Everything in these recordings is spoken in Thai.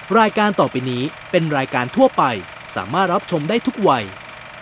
รายการต่อไปนี้เป็นรายการทั่วไปสามารถรับชมได้ทุกวัย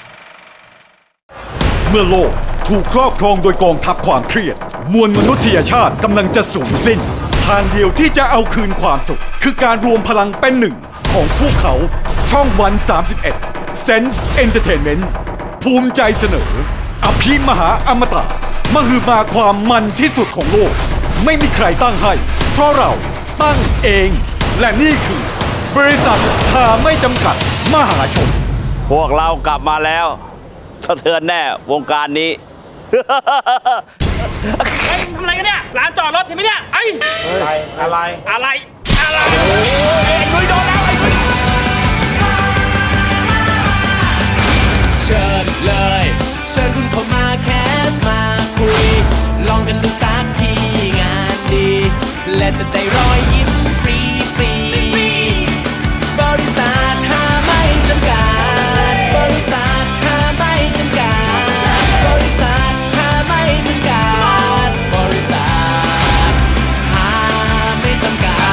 เมื่อโลกถูกครอบครองโดยกองทัพความเครียดมวลมนุษยชาติกำลังจะสูญสิ้นทางเดียวที่จะเอาคืนความสุขคือการรวมพลังเป็นหนึ่งของพวกเขาช่องวัน31 Sense Entertainment ภูมิใจเสนออภิมหาอมตะมหึมาความมันที่สุดของโลกไม่มีใครตั้งให้เพราะเราตั้งเองและนี่คือบริษัททาไม่จำกัดมหาชนพวกเรากลับมาแล้วสะเทือนแน่วงการนี้ทำอะไรกันเนี่ยร้านจอดรถเห็นไหมเนี่ยไอ้อะไรไอ้นุ้ยโดนแล้วไอ้นุ้ยเชิญเลยเชิญคุณเข้ามาแคสมาคุยลองกันดูสักทีงานดีและจะได้รอยยิ้มฟรีบริษัทหาไม่จำกัดบริษัทหาไม่จำกัดบริษัทหาไม่จำกัดบริษัทหาไม่จำกัด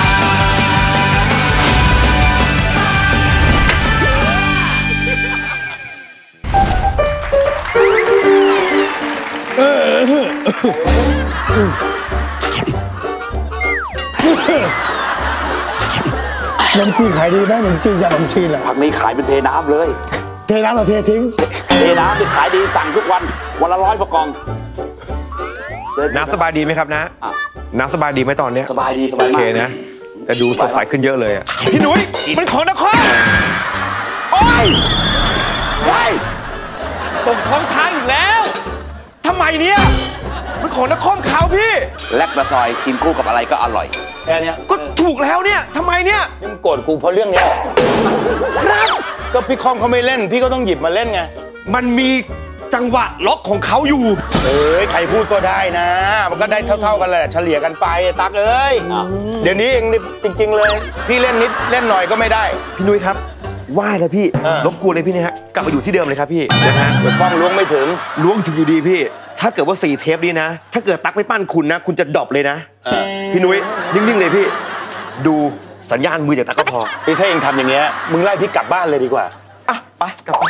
ขนมจีนขายดีไหมขนมจีนกับขนมจีนแหละผักนี้ขายเป็นเทน้ำเลยเทน้ำหรือเททิ้งเทน้ำที่ขายดีสั่งทุกวันวันละ100 กว่ากล่องน้ำสบายดีไหมครับนะน้ำสบายดีไหมตอนนี้สบายดีโอเคนะจะดูสดใสขึ้นเยอะเลยอ่ะพี่หนุ่ยมันของนครโอ้ยตกท้องช้างอีกแล้วทำไมเนี่ยมันของนครเขาพี่แลกตะซอยกินคู่กับอะไรก็อร่อยแค่นี้ก็ถูกแล้วเนี่ยทำไมเนี่ยมึงโกรธกูเพราะเรื่องนี้ครับก็พี่คอมเขาไม่เล่นพี่ก็ต้องหยิบมาเล่นไงมันมีจังหวะล็อกของเขาอยู่ใครพูดก็ได้นะมันก็ได้เท่ากันแหละเฉลี่ยกันไปตักเดี๋ยวนี้เองจริงๆเลยพี่เล่นนิดเล่นหน่อยก็ไม่ได้พี่นุ้ยครับไหว้เลยพี่รบกวนเลยพี่นะฮะกลับมาอยู่ที่เดิมเลยครับพี่นะฮะกล้องล้วงไม่ถึงอยู่ดีพี่ถ้าเกิดว่า4 เทปนี้นะถ้าเกิดตักไม่ปั้นคุณนะคุณจะดรอปเลยนะพี่นุ้ยนิ่งๆเลยพี่ดูสัญญาณมือจากตักก็พอถ้าเองทำอย่างเงี้ยมึงไล่พี่กลับบ้านเลยดีกว่าไปกลับ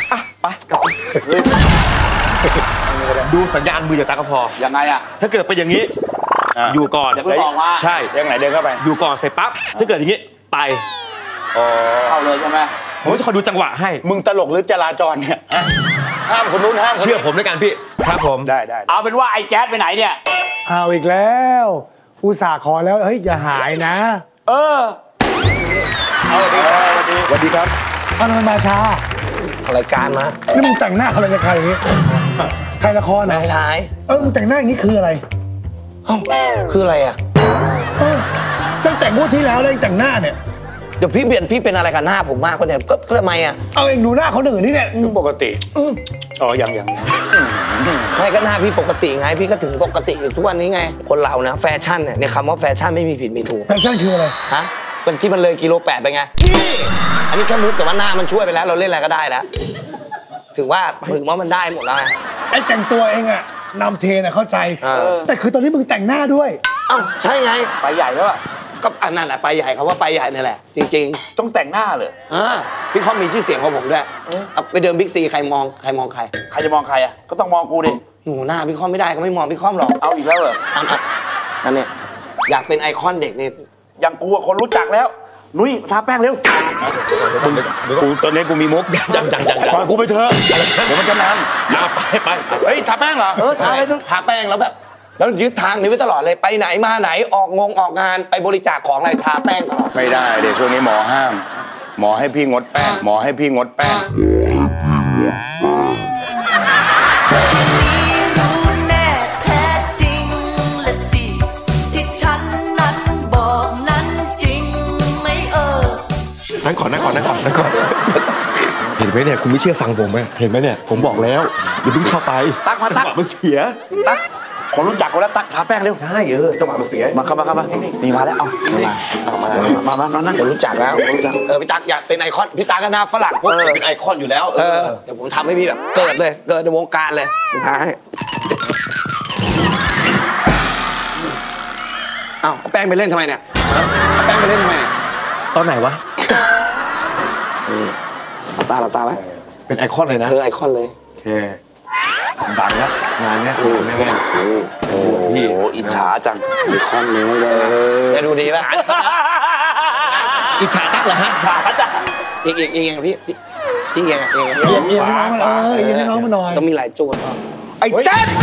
ดูสัญญาณมือจากตักก็พอยังไงอะถ้าเกิดเป็นอย่างนี้อยู่ก่อนเดี๋ยวพี่บอกว่าใช่ยังไงเดินเข้าไปอยู่ก่อนเสร็จปั๊บถ้าเกิดอย่างนี้ไปเข้าเลยใช่ไหมผมจะคอยดูจังหวะให้มึงตลกหรือจราจรเนี่ยห้ามคนนู้นห้ามเชื่อผมด้วยกันพี่ครับผมได้เอาเป็นว่าไอ้แจ๊ดไปไหนเนี่ยเอาอีกแล้วอุตส่าห์ขอแล้วเฮ้ยอย่าหายนะสวัสดีครับทำไมมาช้าอะไรการมานี่มึงแต่งหน้าอะไรในใครอย่างนี้ใครละครไหนถ่ายมึงแต่งหน้าอย่างนี้คืออะไรคืออะไรอ่ะตั้งแต่งวดที่แล้วแต่งหน้าเนี่ยเดี๋ยวพี่เป็นอะไรกับหน้าผมมากกว่าเนี่ยก็ทำไมอ่ะเอาเองดูหน้าเขาหนึ่งนี่เนี่ยปกติอย่างไม่ก็หน้าพี่ปกติไงพี่ก็ถึงปกติอยู่ทุกวันนี้ไงคนเรานะแฟชั่นเนี่ยในคำว่าแฟชั่นไม่มีผิดมีถูกแฟชั่นคืออะไรฮะเป็นที่มันเลยกิโล8ไปไงอันนี้แค่มุกแต่ว่าหน้ามันช่วยไปแล้วเราเล่นอะไรก็ได้แล้วถือว่ามันได้หมดแล้วไอ้แต่งตัวเองอะนำเทน่ะเข้าใจแต่คือตอนนี้มึงแต่งหน้าด้วยใช่ไงไปใหญ่แล้วก็อันนั้นแหละไปใหญ่เขาว่าไปใหญ่นี่แหละจริงๆต้องแต่งหน้าเลยพี่คอมมีชื่อเสียงของผมด้วยไปเดินบิ๊กซีใครมองใครจะมองใครอ่ะก็ต้องมองกูดิหนูหน้าพี่คอมไม่ได้เขาไม่มองพี่คอมหรอกเอาอีกแล้วเหรอนั่นเนี่ยอยากเป็นไอคอนเด็กนี่อย่างกูคนรู้จักแล้วนุ้ยทาแป้งเร็วกูตอนนี้กูมีมุกยังปล่อยกูไปเถอะเดี๋ยวมันจะนานไปเฮ้ยทาแป้งเหรอทาเลยทาแป้งแล้วแบบแล้วยึดทางนี้ไว้ตลอดเลยไปไหนมาไหนออกงานไปบริจาคของอะไรทาแป้งตลอดไม่ได้เดี๋ยวช่วงนี้หมอห้ามหมอให้พี่งดแป้งนั่งก่อนเห็นไหมเนี่ยคุณไม่เชื่อฟังผมไหมเห็นไหมเนี่ยผมบอกแล้วอย่าเพิ่งเข้าไปตักมันเสียตักคนรู้จักกูแล้วตักทาแป้งเร็วใช่จังหวะมันเสียมาเข้ามานี่มาแล้วมานั่งผมรู้จักแล้วพี่ตักอยากเป็นไอคอนพี่ตักก็หน้าฝรั่งเป็นไอคอนอยู่แล้วเดี๋ยวผมทำให้พี่แบบเกิดในวงการเลยท้าให้เอาแป้งไปเล่นทำไมเนี่ยแป้งไปเล่นทำไมเนี่ยตอนไหนวะหลับตาไว้เป็นไอคอนเลยนะไอคอนเลยโอเคดังนะงานเนี้ยแน่ๆโอ้พี่โอ้อิจฉาจังไอคอนเลยจะดูดีป่ะอิจฉาตั๊กเหรอฮะอิจฉาจังเองพี่เองน้องมาหน่อยต้องมีหลายโจทย์ไอ้แจ๊ด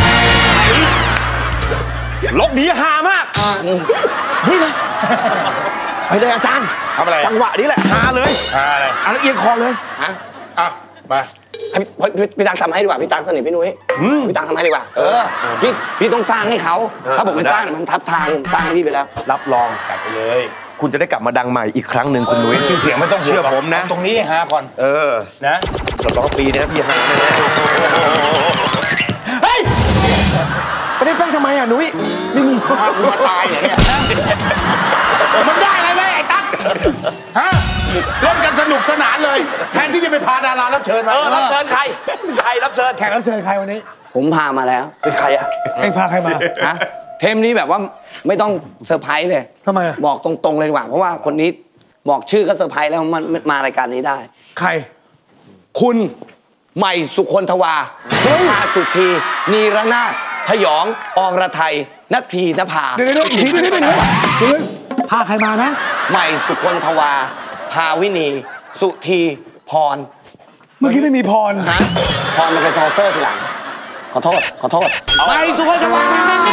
ลบหนีฮามากนี่นะไปเลยอาจารย์ทำอะไรจังหวะนี้แหละฮาเลยอะไรอันเอียงคอเลยฮะอ่ะมาพี่ตังทำให้ดีกว่าพี่ตังสนิทพี่นุ้ยพี่ตังทำให้ดีกว่าพี่ต้องสร้างให้เขาถ้าผมไม่สร้างมันทับทางผมสร้างให้พี่ไปแล้วรับรองกลับไปเลยคุณจะได้กลับมาดังใหม่อีกครั้งหนึ่งคุณนุ้ยชื่อเสียงไม่ต้องเชื่อผมนะตรงนี้ฮะก่อน นะรับรองปีนี้พี่ฮาแน่ๆเฮ้ยไม่ได้แป้งทำไมอ่ะนุ้ยนี่มึงพากูมาตายเหรอเนี่ยมันได้อะไรไหมไอ้ตั๊กฮะเล่นกันสนุกสนานเลยแทนที่จะไปพาดารารับเชิญมารับเชิญใครรับเชิญแขกรับเชิญใครวันนี้ผมพามาแล้วเป็นใครอ่ะเอ็งพาใครมาฮะเทมนี้แบบว่าไม่ต้องเซอร์ไพรส์เลยทำไมอะบอกตรงๆเลยดีกว่าเพราะว่าคนนี้บอกชื่อก็เซอร์ไพรส์แล้วมันมารายการนี้ได้ใครคุณใหม่สุคนทวาพาสุธีนีรนาถพยองอรไทยนัทธีนภาเดี๋ยวอีกทีนึงพาใครมานะใหม่สุคนทวาพาวินีสุธีพรเมื่อกี้ไม่มีพรฮะพรมันเป็นซอเซอร์ทีหลังขอโทษใหม่สุคนทวา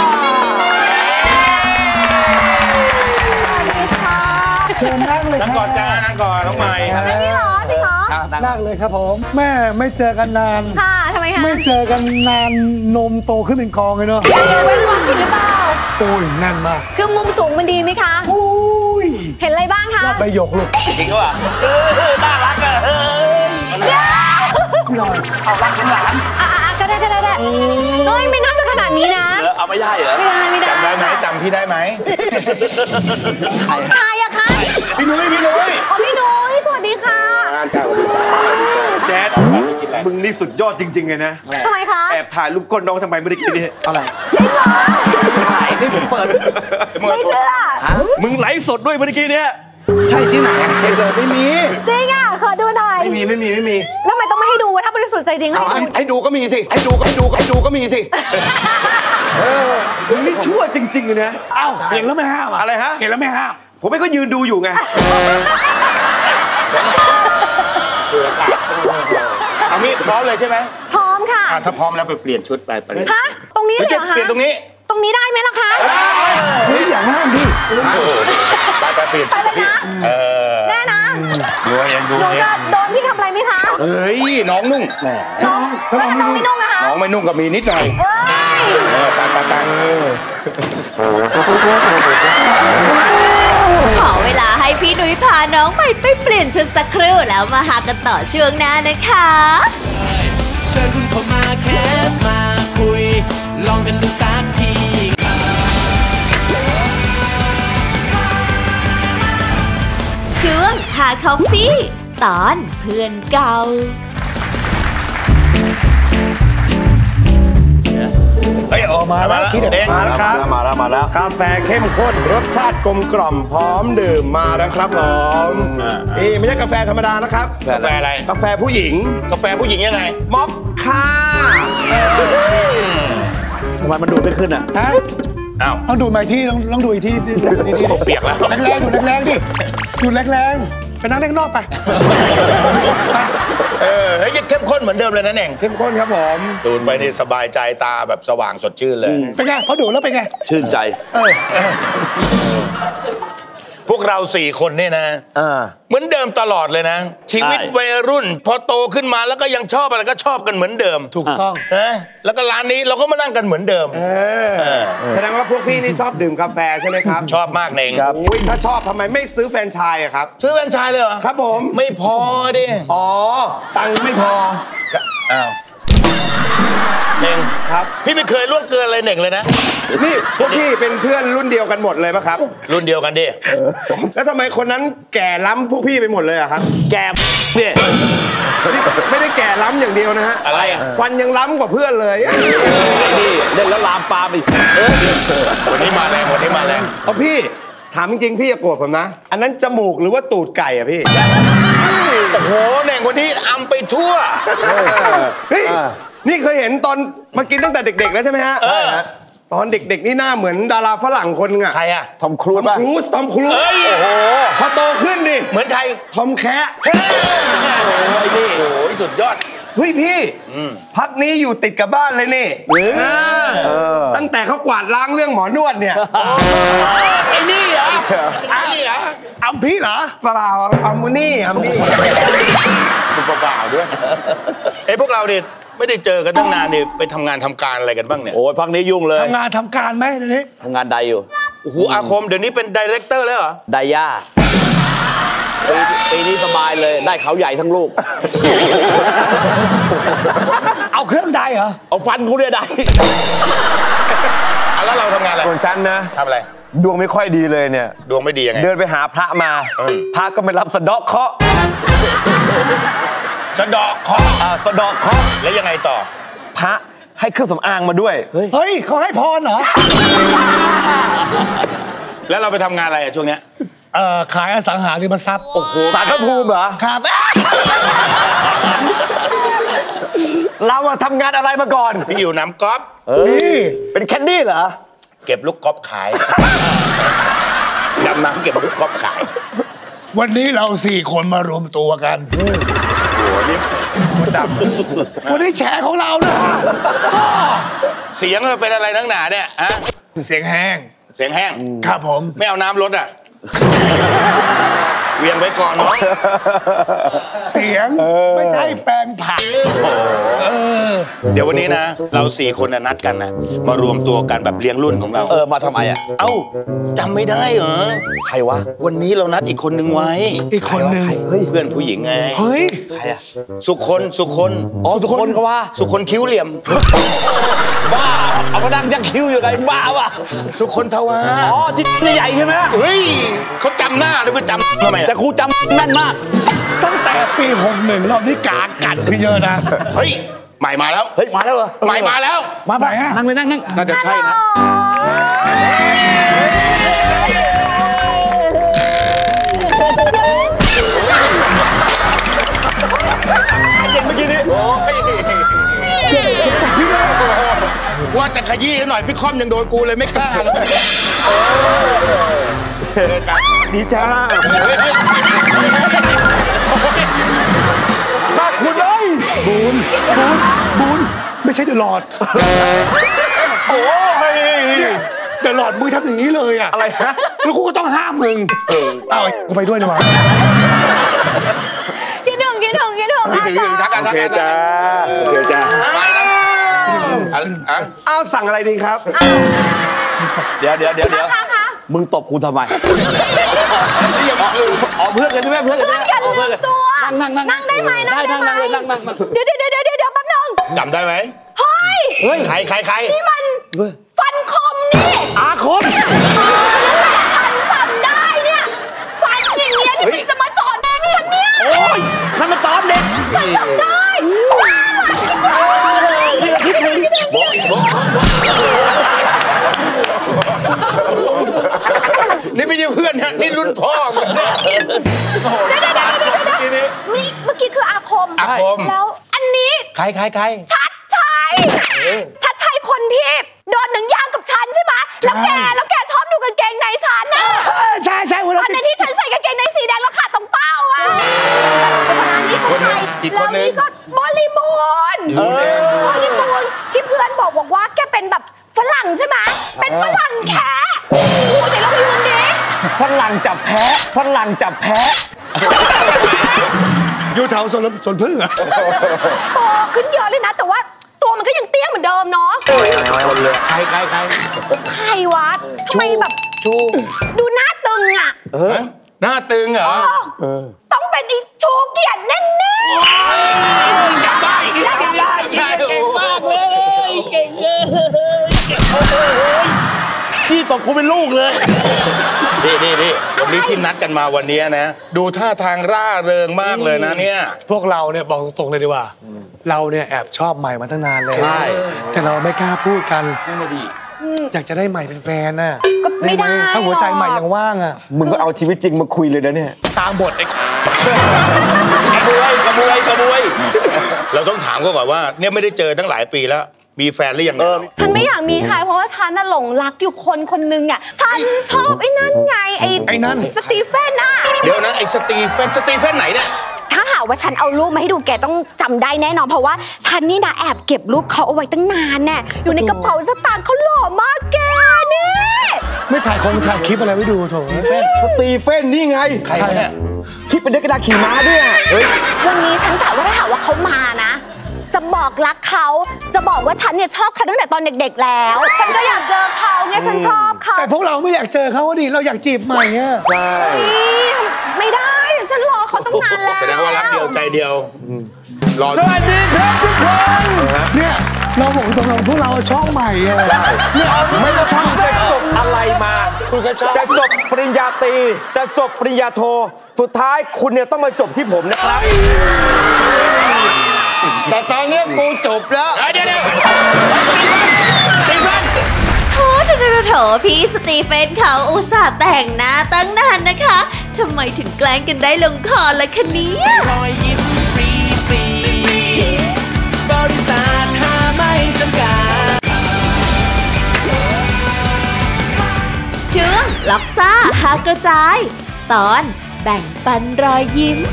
เชิญนั่งเลยนั่งก่อนจ้านั่งก่อนน้องใหม่นี่เหรอจริงเหรอนั่งเลยครับผมแม่ไม่เจอกันนานค่ะทำไมคะไม่เจอกันนานนมโตขึ้นเป็นกองเลยเนาะเป็นความผิดหรือเปล่าโอ้ยแน่นมากคือมุมสูงมันดีไหมคะโอ้ยเห็นอะไรบ้างคะใบหยกลูกจริงก็ว่าน่ารักอ่ะพี่หน่อยเอารักคุณหลานก็ได้เฮ้ยไม่น่าจะขนาดนี้นะเอาไม่ได้เหรอไม่ได้จำได้ไหมจำพี่ได้ไหมใครอะคะพี่นุ้ยอ๋อพี่นุ้ยสวัสดีค่ะแจ๊ดมึงนี่สุดยอดจริงๆเลยนะทำไมคะแอบถ่ายรูปก้นน้องทำไมไม่ได้กินนี่อะไรจริงเหรอถ่ายให้ผมเปิดไม่เชื่อมึงไลฟ์สดด้วยเมื่อกี้เนี่ยใช่ที่ไหนอะเช็คเลยไม่มีจริงอะขอดูหน่อยไม่มีแล้วทำไมต้องไม่ให้ดูวะถ้าบริสุทธิ์ใจจริงเอาให้ดูให้ดูก็มีสิให้ดูก็มีสิมึงนี่ชั่วจริงๆเลยนะเอ้าเห็นแล้วไม่ห้ามอะอะไรฮะเห็นแล้วไม่ห้ามผมไม่ก็ยืนดูอยู่ไงเอางี้พร้อมเลยใช่ไหมพร้อมค่ะถ้าพร้อมแล้วไปเปลี่ยนชุดไปฮะตรงนี้เลยเหรอคะเปลี่ยนตรงนี้ตรงนี้ได้ไหมล่ะคะเฮ้ยอย่าห้ามดิไปเปลี่ยนไปเลยนะแน่นะดูเองหนูจะโดนพี่ทำอะไรไหมคะเฮ้ยน้องนุ่งแหมน้องไม่นุ่งอะคะน้องไม่นุ่งก็มีนิดหน่อยเอ้ยไปขอเวลาให้พี่นุ้ยพาน้องใหม่ไปเปลี่ยนชุดสักครู่แล้วมาหากันต่อช่วงหน้านะคะเชิญคุณเข้ามาแคสมาคุย ลองกันดูสักทีช่วงหาคอฟฟี่ตอนเพื่อนเก่าเฮ้ยออกมาแล้วที่เด็ดมาแล้วครับมาแล้วกาแฟเข้มข้นรสชาติกลมกล่อมพร้อมดื่มมาแล้วครับผมนี่ไม่ใช่กาแฟธรรมดานะครับกาแฟอะไรกาแฟผู้หญิงกาแฟผู้หญิงยังไงม็อกค่าทำไมมันดูไม่ขึ้นอ่ะฮะอ้าวต้องดูมาอีกที่ต้องดูอีกที่เปียกแล้วแรงๆดูแรงๆดิดูแรงๆไปนั่งเล่นนอกไปเฮ้ยยังเข้มข้นเหมือนเดิมเลยนะเน่งเข้มข้นครับผมดูดไปนี่สบายใจตาแบบสว่างสดชื่นเลยเป็นไงพอดูแล้วเป็นไงชื่นใจพวกเรา4 คนเนี่ยนะเหมือนเดิมตลอดเลยนะ ชีวิตวัยรุ่น พอโตขึ้นมาแล้วก็ยังชอบอะไรก็ชอบกันเหมือนเดิมถูกต้องนะแล้วก็ร้านนี้เราก็มานั่งกันเหมือนเดิมแสดงว่าพวกพี่นี่ชอบดื่มกาแฟใช่ไหมครับชอบมากเน่งอุ้ยถ้าชอบทำไมไม่ซื้อแฟรนไชส์อะครับซื้อแฟรนไชส์เลยเหรอครับผมไม่พอดิอ๋อ ตังค์ไม่พออ้าวเน่งครับพี่ไม่เคยล่วงเกินอะไรเน่งเลยนะนี่พวกพี่เป็นเพื่อนรุ่นเดียวกันหมดเลยปะครับรุ่นเดียวกันดิแล้วทำไมคนนั้นแก่ล้ำพวกพี่ไปหมดเลยอะครับแกเนี่ยนี่ไม่ได้แก่ล้ำอย่างเดียวนะฮะอะไรอ่ะฟันยังล้ำกว่าเพื่อนเลยนี่เล่นแล้วลามปามไปวันนี้มาแรงเอาพี่ถามจริงๆพี่อย่าโกรธผมนะ อันนั้นจมูกหรือว่าตูดไก่อะพี่โอ้โหแหน่งคนนี้อำไปทั่วเฮ้ยนี่เคยเห็นตอนมากินตั้งแต่เด็กๆแล้วใช่ไหมฮะใช่ฮะตอนเด็กๆนี่หน้าเหมือนดาราฝรั่งคนนึงอะใครอะทอมครูซป่ะทอมครูซโอ้โหพอโตขึ้นดิเหมือนใครทอมแคะโอ้ยสุดยอดเฮ้ยพี่พักนี้อยู่ติดกับบ้านเลยนี่ตั้งแต่เขากวาดล้างเรื่องหมอนวดเนี่ยไอ้นี่เหรอไอ้นี่เหรออัมพี่เหรอเปล่าอัมมูนี่อัมนี่เปล่าด้วยพวกเราเนี่ยไม่ได้เจอกันตั้งนานเนี่ยไปทำงานทำการอะไรกันบ้างเนี่ยโอ้ยพักนี้ยุ่งเลยทำงานทำการไหมเดี๋ยวนี้ทำงานใดอยู่โอ้โหอาคมเดี๋ยวนี้เป็นไดเรคเตอร์แล้วเหรอไดย่าปีนี้สบายเลยได้เขาใหญ่ทั้งลูกเอาเครื่องใดเหรอเอาฟันกูเนี่ยได้แล้วเราทำงานอะไรส่วนฉันนะทำอะไรดวงไม่ค่อยดีเลยเนี่ยดวงไม่ดียังไงเดินไปหาพระมาพระก็ไม่รับสะเดาะเคราะห์สะเดาะเคราะห์สะเดาะเคราะห์แล้วยังไงต่อพระให้เครื่องสำอางมาด้วยเฮ้ยเขาให้พรเหรอแล้วเราไปทำงานอะไรช่วงเนี้ยขายอสังหาริมทรัพย์โอ้โหศาลพระภูมิเหรอครับเราทำงานอะไรมาก่อนพี่อยู่น้ำก๊อฟนี่เป็นแคนดี้เหรอเก็บลูกก๊อฟขายดำน้ำเก็บลูกก๊อฟขายวันนี้เรา4 คนมารวมตัวกันโอ้โหนี่วันนี้แฉของเรานะเสียงเป็นอะไรนักหนาเนี่ยฮะเสียงแห้งครับผมไม่เอาน้ำลดอ่ะเวียนไว้ก่อนเนาะเสียงไม่ใช่แปลงผักเดี๋ยววันนี้นะเรา4 คนนัดกันนะมารวมตัวกันแบบเลี้ยงรุ่นของเรามาทำไมอ่ะเอ้าจำไม่ได้เหรอใครวะวันนี้เรานัดอีกคนนึงไว้อีกคนนึงเพื่อนผู้หญิงไงเฮ้ยใครอ่ะสุคนอ๋อสุคนก็ว่าสุคนคิ้วเหลี่ยมบ้าเอามาดังยังคิ้วอยู่ไงบ้าวะสุคนทวาอ๋อที่ใหญ่ใช่ไหมเฮ้ยเขาจำหน้าหรือไม่จำทำไมแต่ครูจำแม่นมากตั้งแต่ปี61เรานี่กากัดคือเยอะนะเฮ้ยใหม่มาแล้วเฮ้ยมาแล้วเหรอใหม่มาแล้วมาไปนั่งเลยนั่งน่าจะใช่นะเด็กเมื่อกี้นี้ว่าจะขยี้หน่อยพี่ค่อมยังโดนกูเลยไม่กล้าเลยดีจ้ามาคุณเลยบูนไม่ใช่เดอะลอร์ดโอ้ยเดอะลอร์ดมึงทำอย่างนี้เลยอะอะไรฮะแล้วกูก็ต้องห้ามมึงเอากูไปด้วยดีกว่าคิดถึงทักกันโอเคจ้าอ้าวสั่งอะไรดีครับเดี๋ยวมึงตบกูทำไมอ๋อเพื่อนกันใช่ไหมเพื่อนกันนั่งได้ไหมได้นั่งเลยนั่งเดี๋ยวแป๊บนึงจำได้ไหมเฮ้ยใครนี่มันฟันคมนี่อาคมทันจำได้เนี่ยฟันอย่างเงี้ยที่มันจะมาจอดฉันเนี่ยโอ้ยมันมาจอดเด็กฉันจำได้นี่อาทิตย์นึงนี่ไม่ใช่เพื่อนนะนี่รุ่นพ่อมึงเนี่ยเมื่อกี้คืออาคมแล้วอันนี้ใครชัดชัยคนที่โดนหนังยางกับฉันใช่ไหมแล้วแกชอบดูกางเกงในฉันนะใช่วันนั้นที่ฉันใส่กางเกงในสีแดงแล้วขาดตรงเป้าอ่ะอันนี้ชัดชัยแล้วนี่ก็บริบูรณ์ที่เพื่อนบอกว่าแกเป็นแบบฝรั่งใช่ไหมเป็นฝรั่งแค่โอ้ยแต่เรายืนดิฝรั่งจับแพ้อยู่แถวสวนพึ่งอะโตขึ้นเยอะเลยนะแต่ว่าตัวมันก็ยังเตี้ยเหมือนเดิมเนาะใครวะทำไมแบบดูหน้าตึงอะหน้าตึงเหรอต้องเป็นอีโชเกียรติแน่ๆจำได้เก่งมากเลยเก่งพี่ตกกูเป็นลูกเลยนี่วันนี้ที่นัดกันมาวันนี้นะดูท่าทางร่าเริงมากเลยนะเนี่ยพวกเราเนี่ยบอกตรงๆเลยดีกว่าเราเนี่ยแอบชอบใหม่มาตั้งนานเลยใช่แต่เราไม่กล้าพูดกันนั่นดีอยากจะได้ใหม่เป็นแฟนน่ะก็ไม่ได้ถ้าหัวใจใหม่ยังว่างอ่ะมึงก็เอาชีวิตจริงมาคุยเลยนะเนี่ยตามบทไอ้กระบวยเราต้องถามเขาก่อนว่าเนี่ยไม่ได้เจอตั้งหลายปีแล้วมีแฟนหรือยังเนี่ยฉันไม่อยากมีใครเพราะว่าฉันน่ะหลงรักอยู่คนนึงอ่ะฉันชอบไอ้นั่นไงไอ้นั่นสตีเฟนอ่ะเดี๋ยวนะไอ้สตีเฟนไหนเนี่ยถ้าหากว่าฉันเอารูปมาให้ดูแกต้องจำได้แน่นอนเพราะว่าฉันนี่นะแอบเก็บรูปเขาเอาไว้ตั้งนานแน่อยู่ในกระเป๋าสตางค์เขาหล่อมากแกนี่ไม่ถ่ายคลิปอะไรไว้ดูโถสตีเฟนนี่ไงใครเนี่ยคิดเป็นเด็กกระดาษขี่ม้าด้วยวันนี้ฉันกะว่าถ้าหากว่าเขามานะจะบอกรักเขาจะบอกว่าฉันเนี่ยชอบเขาตั้งแต่ตอนเด็กๆแล้วฉันก็อยากเจอเขาไงฉันชอบเขาแต่พวกเราไม่อยากเจอเขาดิเราอยากจีบใหม่อ่ะใช่ไม่ได้ฉันรอเขาตั้งนานแล้วแสดงว่ารักเดียวใจเดียวรอสวัสดีครับทุกคนเนี่ยเราบอกตรงๆพวกเราชอบใหม่อ่ะเนี่ยไม่ว่าช่างจะจบอะไรมาคุณก็ชอบจะจบปริญญาตรีจะจบปริญญาโทสุดท้ายคุณเนี่ยต้องมาจบที่ผมนะครับแต่ตอนนี้กูจบแล้วโถพี่สตีเฟนเขาอุตส่าห์แต่งหน้าตั้งนานนะคะทำไมถึงแกล้งกันได้ลงคอล่ะคะเนี่ยรอยยิ้มฟรีบริษัทหาไม่จำกัดช่วงล็อกซ่าหากระจายตอนแบ่งปันรอยยิ้ม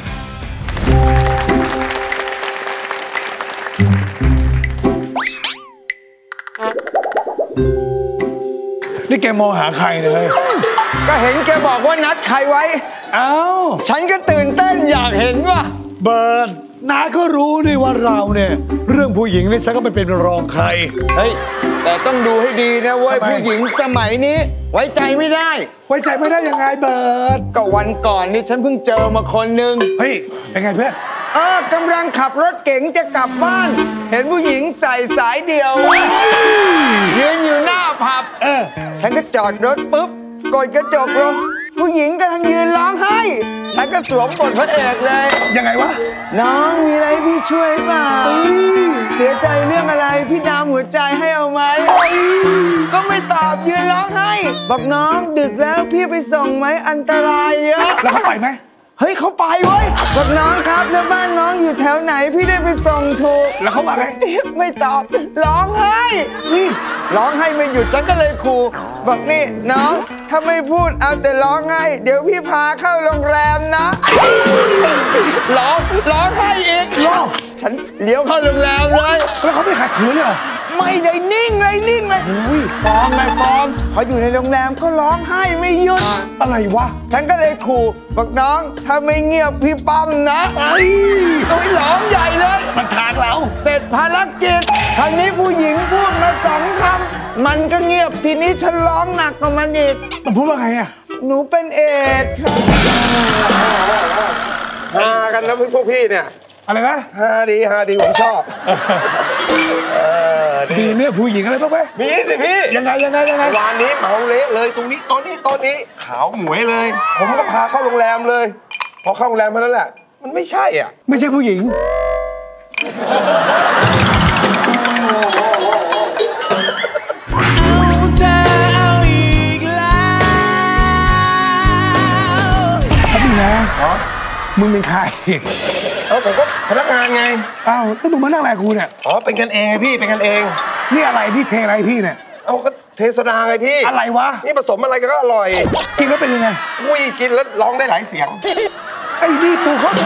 นี่แกมองหาใครเลยก็เห็นแกบอกว่านัดใครไว้เอ้าฉันก็ตื่นเต้นอยากเห็นว่ะเบิร์ดน้าก็รู้นี่ว่าเราเนี่ยเรื่องผู้หญิงนี่ฉันก็ไม่เป็นรองใครเฮ้ยแต่ต้องดูให้ดีนะเว้ยผู้หญิงสมัยนี้ไว้ใจไม่ได้ไว้ใจไม่ได้ยังไงเบิร์ดก็วันก่อนนี่ฉันเพิ่งเจอมาคนนึงเฮ้ยเป็นไงเพื่อนกำลังขับรถเก๋งจะกลับบ้านเห็นผู้หญิงใส่สายเดี่ยวยืนอยู่หน้าผับฉันก็จอดรถปุ๊บกดกระจกลงผู้หญิงกำลังยืนร้องไห้ฉันก็สวมบทพระเอกเลยยังไงวะน้องมีอะไรพี่ช่วยเปล่าเสียใจเรื่องอะไรพี่ดามหัวใจให้เอาไหมก็ไม่ตอบยืนร้องไห้บอกน้องดึกแล้วพี่ไปส่งไหมอันตรายเยอะแล้วเขาไปไหมเฮ้ยเขาไปเว้ยบอกน้องครับแล้วบ้านน้องอยู่แถวไหนพี่ได้ไปส่งถูกแล้วเขามาไงไม่ตอบร้องไห้นี่ร้องไห้ไม่หยุดฉันก็เลยขู่บอกนี่น้องถ้าไม่พูดเอาแต่ร้องไห้เดี๋ยวพี่พาเข้าโรงแรมนะร้องไห้อีกฉันเลี้ยวเข้าโรงแรมเลยแล้วเขาไม่ขัดขืนเลยเหรอไม่ได้นิ่งเลยฟ้องเขาอยู่ในโรงแรมก็ร้องไห้ไม่หยุดอะไรวะฉันก็เลยขู่บอกน้องถ้าไม่เงียบพี่ปั๊มนะร้องใหญ่เลยมันทางเราเสร็จภารกิจคราวนี้ผู้หญิงพูดมา2 คำมันก็เงียบทีนี้ฉันร้องหนักกว่ามันอีกมันพูดว่าไงอ่ะหนูเป็นเอดค่ะฮากันนะพวกพี่เนี่ยอะไรนะฮาดีผมชอบมีเรื่องผู้หญิงอะไรบ้างไหมมีสิพี่ยังไงวันนี้เมาเละเลยตรงนี้ต้นนี้ขาวหมวยเลยผมก็พาเข้าโรงแรมเลยพอเข้าโรงแรมเท่านั้นแหละมันไม่ใช่อ่ะไม่ใช่ผู้หญิงมึงเป็นใครผมก็พนักงานไงแล้วมึงมานั่งอะไรกูเนี่ยเป็นกันเองพี่เป็นกันเองนี่อะไรพี่เทอะไรพี่เนี่ยก็เทโซดาไงพี่อะไรวะนี่ผสมอะไรก็อร่อยกินแล้วเป็นยังไงกินแล้วร้องได้หลายเสียงไอ้นี่ปูเขา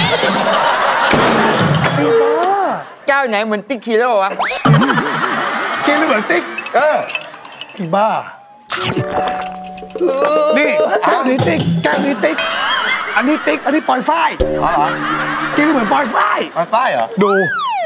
เจ้าไหนเหมือนติ๊กขี้แล้ววะกินแล้วเหมือนติ๊กไอ้บ้านี่แก้วนี้ติ๊กแก้วนี้ติ๊กอันนี้ติ๊กอันนี้ปล่อยฝ้ายเหรอกินเหมือนปล่อยฝ้ายเหรอดู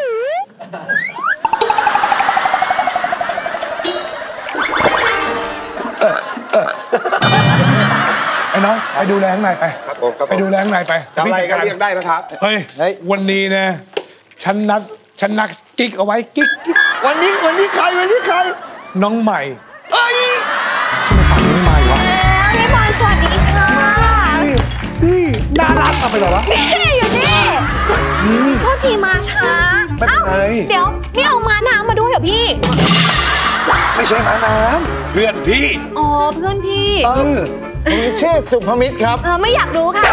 ไอ้น้องไปดูแลข้างในไปไปดูแลข้างในไปจะอะไรก็เรียกได้นะครับเฮ้ยวันนี้นะฉันนัดกิ๊กเอาไว้กิ๊กวันนี้ใครน้องใหม่เอ้ยทำไมฝั่งนี้มาอีกวะพี่บอลสวัสดีค่ะนี่น่ารักเอาไปเหรอวะนี่อยู่นี่โทษทีมาช้าไม่เป็นไรเดี๋ยวนี่เอามาน้ำมาด้วยเหรอพี่ไม่ใช่ม้าน้ำเพื่อนพี่อ๋อเพื่อนพี่ผมชื่อสุภมิตรครับไม่อยากรู้ค่ะ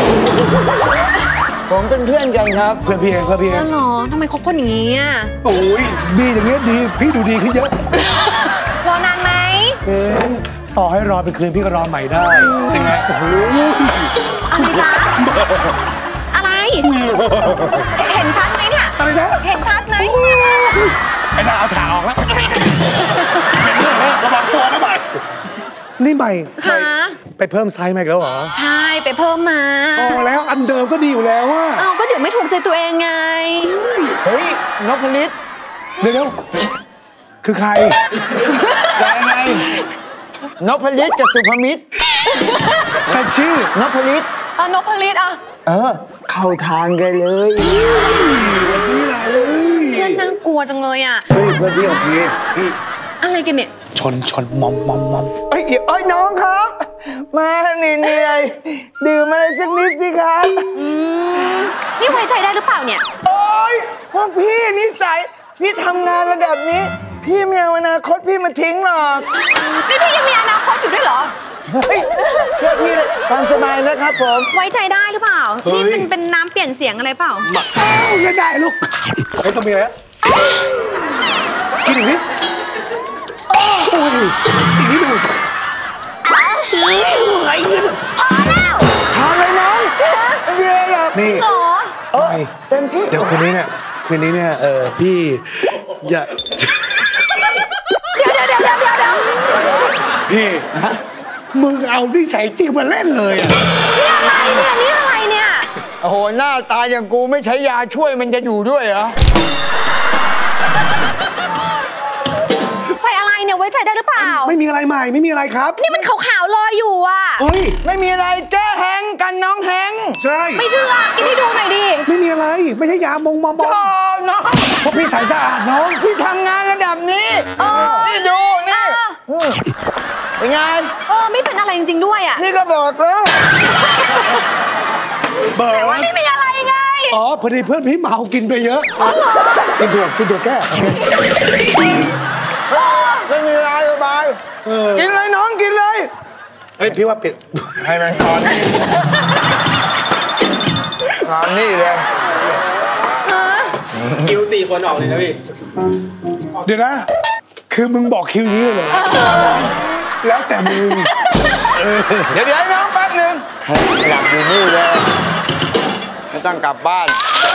ผมเป็นเพื่อนกันครับเพื่อนพี่เองเพื่อนพี่เองแล้วหรอทำไมคบคนอย่างนี้อ่ะโอ้ยดีอย่างเงี้ยดีพี่ดูดีขึ้นเยอะรอนานไหมต่อให้รอเป็นคืนพี่ก็รอใหม่ได้ยังไงโอ้โหอะไรจ๊ะอะไร เห็นชัดไหมเนี่ยอะไรนะเห็นชัดไหมไอ้น่าเอาถ่าออกแล้วเป็นเรื่องแล้วระวังตัวนะใหม่นี่ใหม่ค่ะไปเพิ่มไซส์มาอีกแล้วเหรอใช่ไปเพิ่มมาพอแล้วอันเดิมก็ดีอยู่แล้วว่าเอาก็เดี๋ยวไม่ถูกใจตัวเองไงเฮ้ยนพลิตเดี๋ยวคือใครยังไงนพลิตกับสุภมิตรใครชื่อนพลิตนพลิตอ่ะเข้าทางกันเลยเพื่อนน่ากลัวจังเลยอ่ะเฮ้ยเพื่อนพี่โอเคพี่อะไรกันเนี่ยชนมอมเอ้ยน้องครับ มาเหนื่อยดื่มอะไรสักนิดสิครับนี่ไว้ใจได้หรือเปล่าเนี่ยโอ๊ยพวกพี่นิสัยพี่ทำงานระดับนี้ พี่ไม่เอาอนาคตพี่มาทิ้งหรอกนี่พี่ยังมีอนาคตอยู่ด้วยเหรอเฮ้ยเชื่อพี่เลยตามสบายนะครับผมไว้ใจได้หรือเปล่านี่เป็นน้ำเปลี่ยนเสียงอะไรเปล่าไม่ได้ลูกเฮ้ยต้องมีอะไรกินอีกนิดโอ้ยอีกนิดดูอะไรเนี่ยทำเลยน้องไม่มีอะไรหรอกนี่หรอเต็มที่เดี๋ยวคืนนี้เนี่ยพี่อย่าเดี๋ยวพี่มึงเอานิสัยจริงมาเล่นเลยอ่ะนี่อะไรเนี่ยโอ้โหหน้าตาอย่างกูไม่ใช้ยาช่วยมันจะอยู่ด้วยเหรอใส่อะไรเนี่ยไว้ใจได้หรือเปล่าไม่มีอะไรใหม่ไม่มีอะไรครับนี่มันขาวๆลอยอยู่อ่ะเฮ้ยไม่มีอะไรแก้แฮงกันน้องแฮงใช่ไม่เชื่อกินให้ดูหน่อยดิไม่มีอะไรไม่ใช่ยามงมอมโอ้น้องพวกพี่ใส่สะอาดน้องพี่ทำงานระดับนี้นี่ดูนี่เป็นไงไม่เป็นอะไรจริงๆด้วยอ่ะนี่ก็บอกแล้วแต่ว่าไม่มีอะไรไงอ๋อพอดีเพื่อนพี่เมากินไปเยอะกินตัวแก้ไม่มีอะไรสบายกินเลยน้องกินเลยเฮ้ยพี่ว่าปิดให้มันก่อนนี่เลยคิว4 คนออกเลยนะพี่เดี๋ยวนะ คือมึงบอกคิวนี้เลยแล้วแต่มึงเดี๋ยวน้องแป๊บนึงหลับอยู่นี่เลยไม่ต้องกลับบ้าน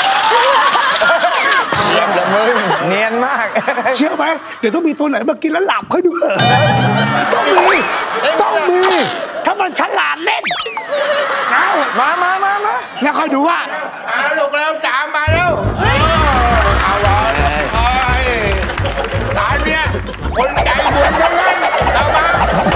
เรียบละมึงเนียนมากเชื่อไหมเดี๋ยวต้องมีตัวไหนมากินแล้วหลับค่อยดูต้องมีถ้ามันฉลาดเล่นเอามาแล้วค่อยดูว่าลูกแล้วจ๋ามาแล้วเอาเลยตายเนี่ยคนใจบุญทั้งนั้นเอามา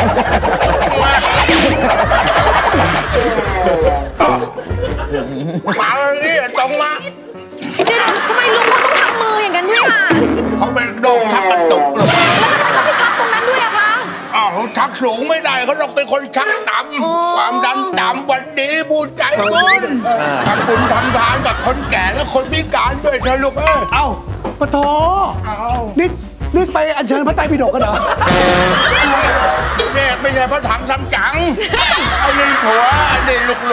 เลยนี่ตรงมาเดี๋ยวทำไมลุงเขาต้องทำมืออย่างนั้นด้วยอ่ะเขาเป็นโดนทับกระตุกเลยแล้วทำไมเขาไปชักตรงนั้นด้วยอะคะเขาชักสูงไม่ได้เขาต้องเป็นคนชักต่ำความดันต่ำวันนี้พูดใจบุญทำบุญทำทานกับคนแก่และคนพิการด้วยเถอะลูกเอ้ยเอ้าปะโถนี่ไปอัญเชิญพระไตรปิฎกกันเหรอเนี่ยไม่ใช่พระถังทำจังไอ้นี่ผัวไอ้นี่ลูก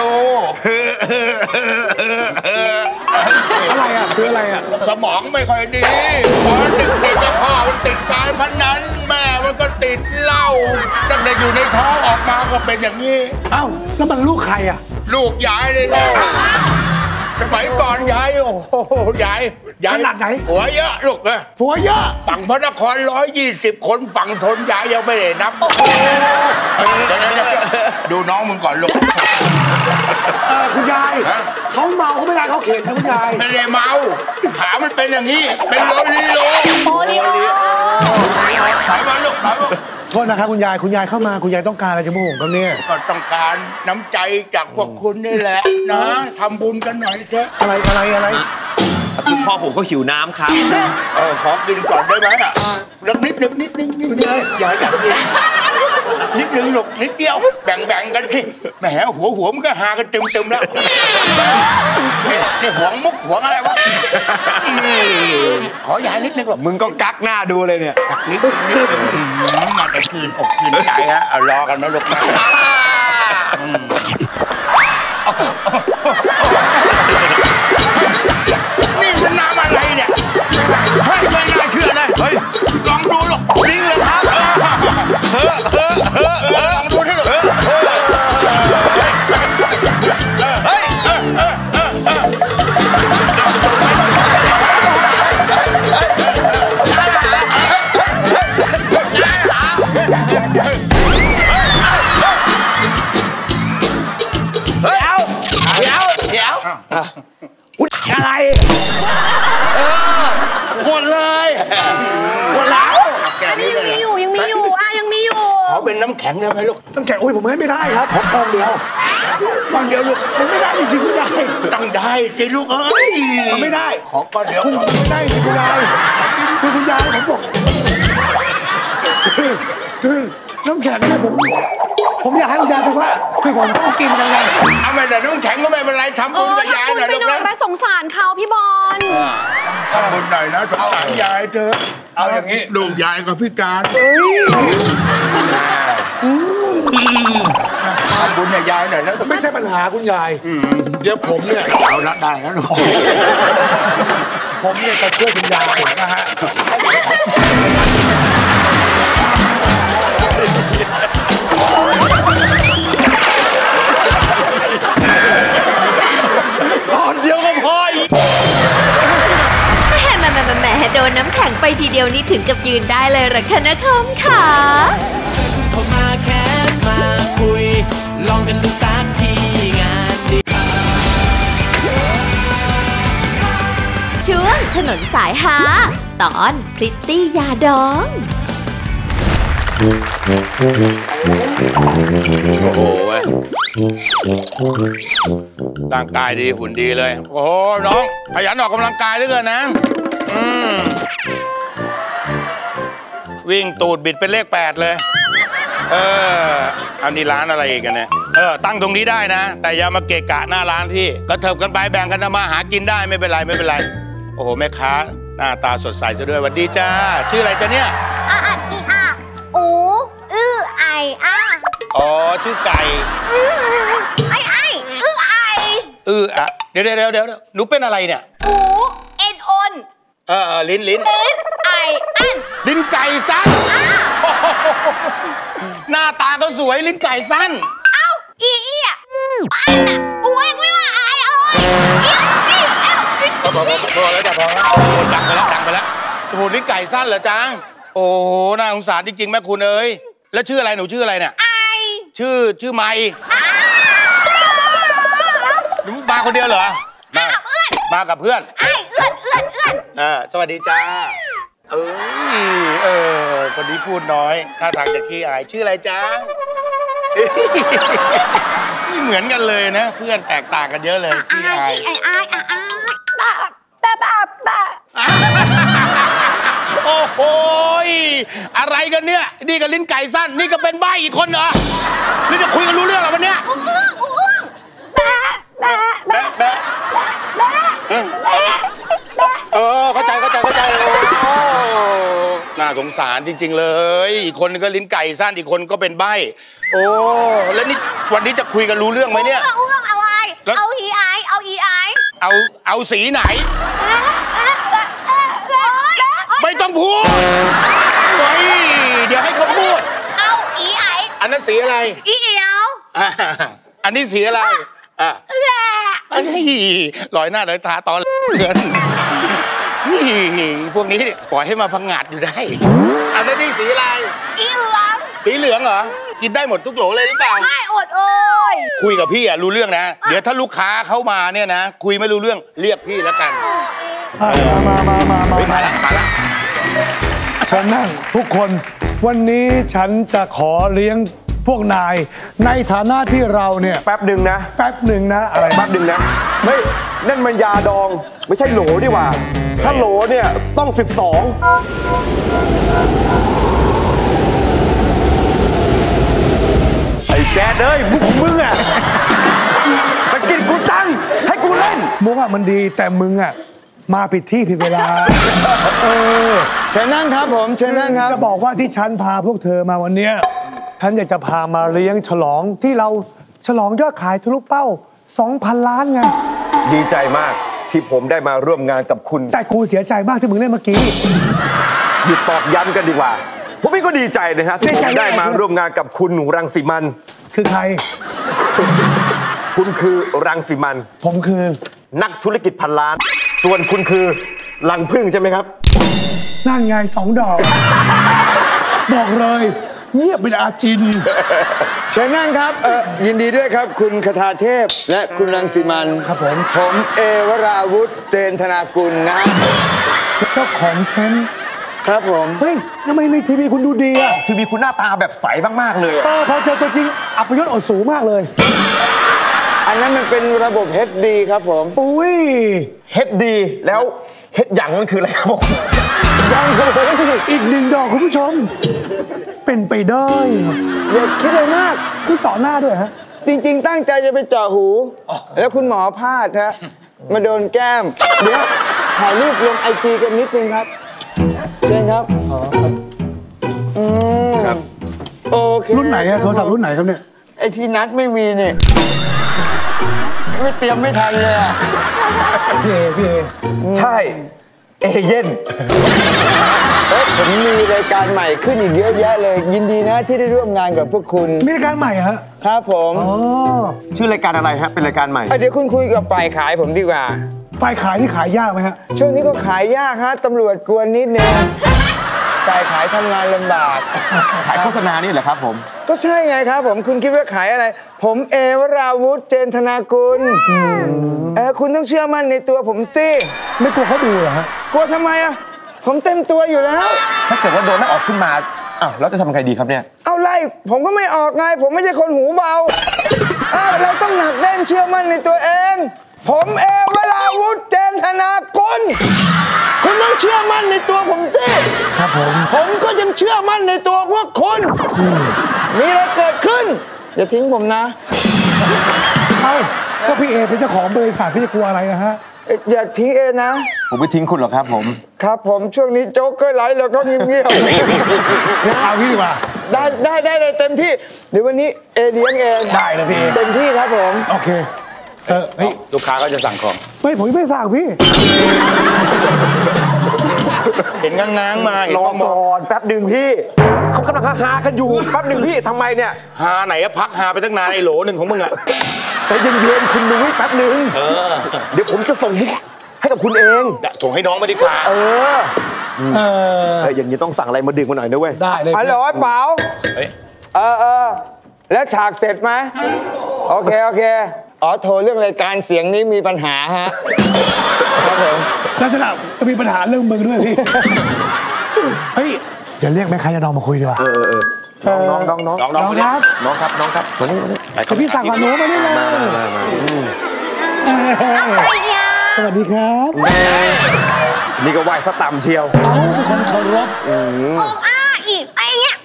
อะไรอ่ะคืออะไรอ่ะสมองไม่ค่อยดีตอนเด็กๆกับพ่อมันติดการพนันแม่มันก็ติดเหล้าตั้งแต่อยู่ในท้องออกมาก็เป็นอย่างนี้เอ้าแล้วมันลูกใครอ่ะลูกยายเลยนะสมัยก่อนยายโอ้โหยายขนาดไหนหัวเยอะลูกเอ้ยผัวเยอะฝั่งพระนคร120 คนฝั่งทนยายยังไม่ได้นับเดี๋ยวดูน้องมึงก่อนลูกคุณยายเขาเมาเขาไม่ได้เขาเข็นนะคุณยายไม่ได้เมาขามันเป็นอย่างนี้เป็นโลลิโลถอยมาลูกถอยมาโทษนะครับคุณยายเข้ามาคุณยายต้องการอะไรจะโมโหครับเนี่ยก็ต้องการน้ำใจจากพวกคุณนี่แหละนะทำบุญกันหน่อยเถอะอะไรคือพ่อผมก็หิวน้ำครับขอกินก่อนได้ไหมอ่ะนิดนึงอย่าอยากกินนิดนึงหรอกนิดเดียวแบ่งกันสิแหมหัวมันก็หากันตึมแล้วนี่หวงมุกหวงอะไรวะขอยายนิดนึงหรอกมึงก็กักหน้าดูเลยเนี่ยนิดมาแต่คืนอกคืนใจฮะรอกันนะลูกนะนี่มันน้ำอะไรเนี่ยเฮ้ยไม่น่าเชื่อเลยเฮ้ยลองดูหรอกจริงเลยครับลองดูที่หรอกเดี๋ยวอะไรหมดเลยหมดแล้วยังมีอยู่ยังมีอยู่ขอเป็นน้ำแข็งได้ไหมลูกน้ำแข็งผมให้ไม่ได้ครับขอก้อนเดียวลูกมันไม่ได้จริงๆคุณยายต้องได้สิลูกเอ้ยมันไม่ได้ขอก้อนเดียวไม่ได้สิคุณยายคุณยายผมบอกคือน้ำแข็งเนี่ยผมอยากให้คุณยายเป็นว่าคือผมต้องกินยังไงเอาไปแต่น้ำแข็งก็ไม่เป็นไรทำบุญกับยายหน่อยลูกนะสงสารเขาพี่บอลทำบุญหน่อยนะสงสารยายเธอเอาอย่างนี้ลูกยายกับพิการทำบุญกับยายหน่อยแล้วไม่ใช่ปัญหาคุณยายเดี๋ยวผมเนี่ยเอาละได้แล้วลูกผมเนี่ยจะช่วยคุณยายนะฮะก่อนเดียวก็พออีกแหมโดนน้ำแข็งไปทีเดียวนี่ถึงกับยืนได้เลยหรอคะนะคอมค่ะฉันเข้ามาแคสมาคุยลองกันดูสักทีงานดีช่วงถนนสายฮาตอนพริตตี้ยาดองโอ้โหร่างกายดีหุ่นดีเลยโอ้โหน้องขยันออกกำลังกายเหลือเกินนะวิ่งตูดบิดเป็นเลข8เลยเอานี่ร้านอะไรอีกกันเนี่ยตั้งตรงนี้ได้นะแต่อย่ามาเกะกะหน้าร้านพี่กระเถิบกันไปแบ่งกันมาหากินได้ไม่เป็นไรโอ้โหแม่ค้าหน้าตาสดใสซะด้วยสวัสดีจ้าชื่ออะไรจ้าเนี่ยอ๋อชื่อไก่เดี๋ยวหนูเป็นอะไรเนี่ยลิ้นลิ้นไก่สั้นหน้าตาก็สวยลิ้นไก่สั้นพอแล้วจ้ะพอแล้วดังไปแล้วโอ้โหลิ้นไก่สั้นเหรอจังโอ้โหน่าสงสารจริงๆแม่คุณเอ้ยแล้วชื่ออะไรหนูชื่ออะไรเนี่ยชื่อไมค์หนูมาคนเดียวเหรอมากับเพื่อนสวัสดีจ้าคนนี้พูดน้อยท่าทางจะขี้อายชื่ออะไรจ้านี่เหมือนกันเลยนะเพื่อนแตกต่างกันเยอะเลยขี้อายโอ้โหอะไรกันเนี่ยนี่กับลิ้นไก่สั้นนี่ก็เป็นใบ้อีกคนเหรอนี่จะคุยกันรู้เรื่องเหรอวันเนี้ยเข้าใจน่าสงสารจริงๆเลยอีกคนก็ลิ้นไก่สั้นอีกคนก็เป็นใบ้โอ้แล้วนี่วันนี้จะคุยกันรู้เรื่องไหมเนี่ยเอาอะไรเอาอีไอเอาสีไหนไม่ต้องพูดเฮ้ยเดี๋ยวให้เขาพูดเอาอีไออันนั้นสีอะไรอีเอียวอันนี้สีอะไรลอยหน้าลอยตาตอนเดือนพวกนี้ปล่อยให้มาพังงาดอยู่ได้อันนั้นนี่สีอะไรสีเหลืองเหรอกินได้หมดทุกโหลเลยหรือเปล่าไม่อดคุยกับพี่รู้เรื่องนะเดี๋ยวถ้าลูกค้าเข้ามาเนี่ยนะคุยไม่รู้เรื่องเรียกพี่แล้วกันมาละฉันนั่งทุกคนวันนี้ฉันจะขอเลี้ยงพวกนายในฐานะที่เราเนี่ยแป๊บหนึ่งนะอะไรแป๊บหนึ่งนะเฮ้ยนั่นมันยาดองไม่ใช่โหลดีกว่าถ้าโหลเนี่ยต้อง12 แดดเลยมุกของมึงอ่ะสะกิดกูจังให้กูเล่นมุกอ่ะมันดีแต่มึงอ่ะมาผิดที่ผิดเวลาเชิญนั่งครับผมเชิญนั่งครับจะบอกว่าที่ฉันพาพวกเธอมาวันเนี้ยฉันอยากจะพามาเลี้ยงฉลองที่เราฉลองยอดขายทะลุเป้า 2,000 ล้านไงดีใจมากที่ผมได้มาร่วมงานกับคุณแต่กูเสียใจมากที่มึงเล่นเมื่อกี้หยุดตอกย้ำกันดีกว่าผมก็ดีใจนะฮะที่ผมได้มาร่วมงานกับคุณรังสิมันคือใครคุณคือรังสิมันผมคือนักธุรกิจพันล้านส่วนคุณคือรังผึ้งใช่ไหมครับนั่นไง2 ดอกบอกเลยเงียบเป็นอาจินเชิญนั่งครับยินดีด้วยครับคุณคทาเทพและคุณรังสิมันครับผมเอวราวุธเจนธนากุลนะเจ้าของเซนครับผมเฮ้ยทำไมในทีวีคุณดูดีอะทีวีคุณหน้าตาแบบใสมากๆเลยพอเจอตัวจริงอัปยศอดสูงมากเลยอันนั้นมันเป็นระบบ HD ครับผมอุ้ย HD แล้วเฮ็ดหยังมันคืออะไรครับผมยังครับผมอีก1 ดอกคุณผู้ชมเป็นไปได้อย่าคิดอะไรมากคุณเจาะหน้าด้วยฮะจริงๆตั้งใจจะไปเจาะหูแล้วคุณหมอพลาดฮะมาโดนแก้มเดี๋ยวถ่ายรูปลง IG กันนิดนึงครับเชิญครับครับโอเครุ่นไหนอะโทรศัพท์รุ่นไหนครับเนี่ยไอที่นัดไม่มีเนี่ยไม่เตรียมไม่ทันเลยอะพี่เอใช่เอเย่นผมมีรายการใหม่ขึ้นอีกเยอะแยะเลยยินดีนะที่ได้ร่วมงานกับพวกคุณมีรายการใหม่ฮะครับผมชื่อรายการอะไรฮะเป็นรายการใหม่เดี๋ยวคุณคุยกับฝ่ายขายผมดีกว่าฝ่ายขายนี่ขายยากไหมฮะช่วงนี้ก็ขายยากฮะตำรวจกวนนิดนึงฝ่ายขายทำงานลำบากขายโฆษณานี่เหรอครับผมก็ใช่ไงครับผมคุณคิดว่าขายอะไรผมเอวราวุธเจนธนากุลคุณต้องเชื่อมั่นในตัวผมสิไม่กลัวเขาดูเหรอฮะกลัวทำไมอะผมเต็มตัวอยู่แล้วถ้าเกิดว่าโดนไม่ออกขึ้นมาอ้าวแล้วจะทำไงดีครับเนี่ยเอาไล่ผมก็ไม่ออกไงผมไม่ใช่คนหูเบาเราต้องหนักแน่นเชื่อมั่นในตัวเองผมเอวราวุธเจนธนากุลคุณต้องเชื่อมั่นในตัวผมสิครับผมก็ยังเชื่อมั่นในตัวพวกคุณมีอะไรเกิดขึ้นอย่าทิ้งผมนะก็พี่เอเป็นเจ้าของบริษัทพี่จะกลัวอะไรนะฮะอย่าทิ้งเอนะผมไม่ทิ้งคุณหรอกครับผมครับผมช่วงนี้โจ๊กเกอร์ไลฟ์แล้วก็เงียบๆเอาพี่ดีกว่าได้เลยเต็มที่เดี๋ยววันนี้เอเลี้ยงเองได้เลยพี่เต็มที่ครับผมโอเคลูกค้าก็จะสั่งของไม่ผมไม่สั่งพี่เห็นง้างๆมารอก่อนแป๊บหนึ่งพี่เขากำลังฮากันอยู่แป๊บหนึ่งพี่ทำไมเนี่ยฮาไหนอะพักฮาไปตั้งนานไอ้โหลหนึ่งของมึงอะใจเย็นๆคุณนุ้ยแป๊บหนึ่งเดี๋ยวผมจะส่งมุกให้กับคุณเองส่งให้น้องมาดีกว่าอย่างนี้ต้องสั่งอะไรมาดื่มมาหน่อยนะเว้ยได้เลยฮัลโหลเปล่าแล้วฉากเสร็จไหมโอเคโทรเรื่องรายการเสียงนี้มีปัญหาฮะครับผมลักษณะจะมีปัญหาเรื่องมึงด้วยพี่เฮ้ยอย่าเรียกแม่ค้ายาดองมาคุยดีกว่าน้องครับน้องครับพี่สั่งกับหนูมาได้เลยสวัสดีครับนี่ก็ไหว้สตัมเชียวเป็นคนเคารพอีกไอ้เงี้ย